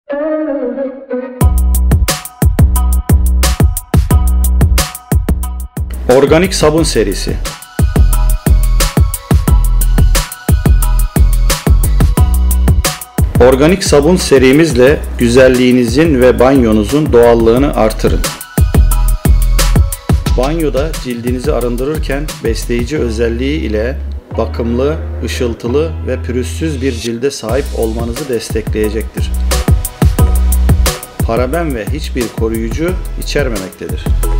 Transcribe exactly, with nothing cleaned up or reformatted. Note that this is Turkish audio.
Organik sabun serisi. Organik sabun serimizle güzelliğinizin ve banyonuzun doğallığını artırın. Banyoda cildinizi arındırırken besleyici özelliği ile bakımlı, ışıltılı ve pürüzsüz bir cilde sahip olmanızı destekleyecektir. Paraben ve hiçbir koruyucu içermemektedir.